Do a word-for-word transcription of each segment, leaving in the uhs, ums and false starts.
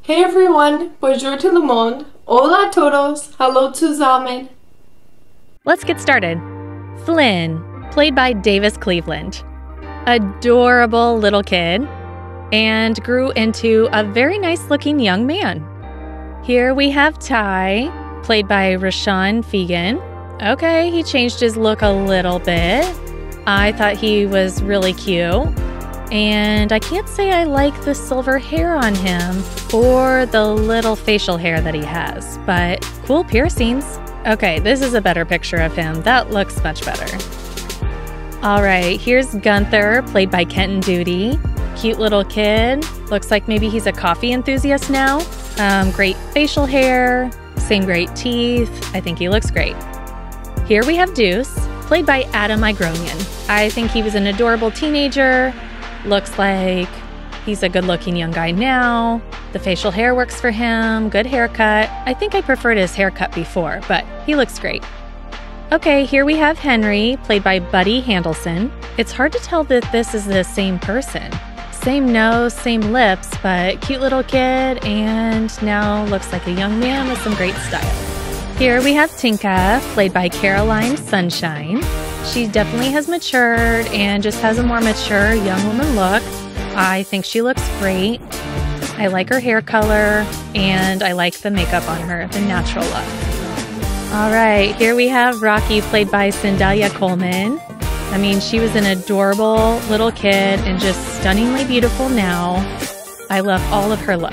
Hey everyone, bonjour tout le monde, hola a todos, hello zusammen. Let's get started. Flynn, played by Davis Cleveland. Adorable little kid, and grew into a very nice-looking young man. Here we have Ty, played by Rashawn Fegan. Okay, he changed his look a little bit. I thought he was really cute. And I can't say I like the silver hair on him or the little facial hair that he has, but cool piercings. Okay, this is a better picture of him. That looks much better. All right, here's Gunther, played by Kenton Duty. Cute little kid. Looks like maybe he's a coffee enthusiast now. Um, great facial hair, same great teeth. I think he looks great. Here we have Deuce, played by Adam Igronian. I think he was an adorable teenager. Looks like he's a good-looking young guy now. The facial hair works for him, good haircut. I think I preferred his haircut before, but he looks great. Okay, here we have Henry, played by Buddy Handelson. It's hard to tell that this is the same person. Same nose, same lips, but cute little kid, and now looks like a young man with some great style. Here we have Tinka, played by Caroline Sunshine. She definitely has matured and just has a more mature young woman look. I think she looks great. I like her hair color, and I like the makeup on her, the natural look. All right, here we have Rocky, played by Sandalia Coleman. I mean, she was an adorable little kid and just stunningly beautiful now. I love all of her looks.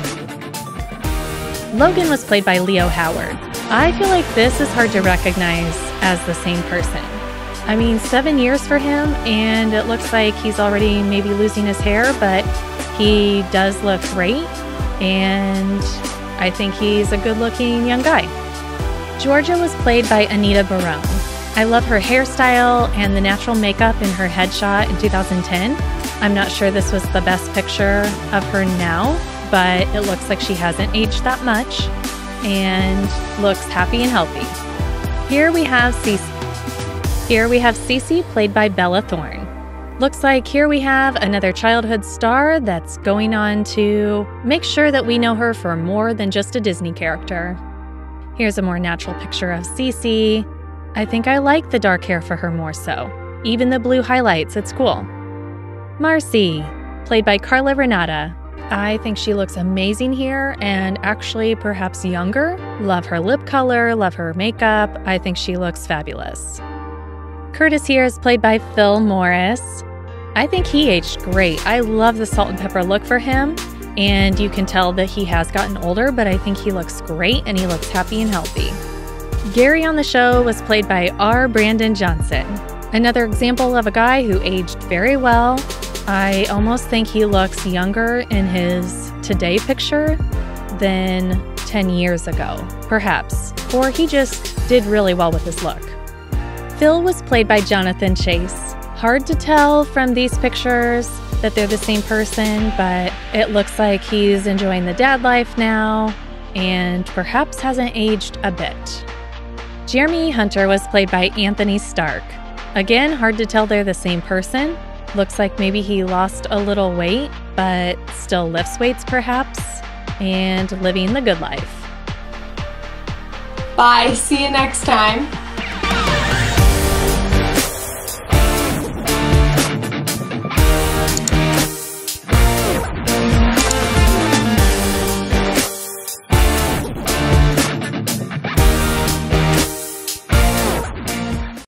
Logan was played by Leo Howard. I feel like this is hard to recognize as the same person. I mean, seven years for him, and it looks like he's already maybe losing his hair, but he does look great, and I think he's a good-looking young guy. Georgia was played by Anita Barone. I love her hairstyle and the natural makeup in her headshot in two thousand ten. I'm not sure this was the best picture of her now, but it looks like she hasn't aged that much and looks happy and healthy. Here we have Cece. Here we have Cece, played by Bella Thorne. Looks like here we have another childhood star that's going on to make sure that we know her for more than just a Disney character. Here's a more natural picture of Cece. I think I like the dark hair for her more so. Even the blue highlights, it's cool. Marcy, played by Carla Renata. I think she looks amazing here and actually perhaps younger. Love her lip color, love her makeup. I think she looks fabulous. Curtis here is played by Phil Morris. I think he aged great. I love the salt and pepper look for him, and you can tell that he has gotten older, but I think he looks great and he looks happy and healthy. Gary on the show was played by R. Brandon Johnson. Another example of a guy who aged very well. I almost think he looks younger in his today picture than ten years ago, perhaps, or he just did really well with his look. Phil was played by Jonathan Chase. Hard to tell from these pictures that they're the same person, but it looks like he's enjoying the dad life now and perhaps hasn't aged a bit. Jeremy Hunter was played by Anthony Stark. Again, hard to tell they're the same person. Looks like maybe he lost a little weight, but still lifts weights perhaps, and living the good life. Bye, see you next time.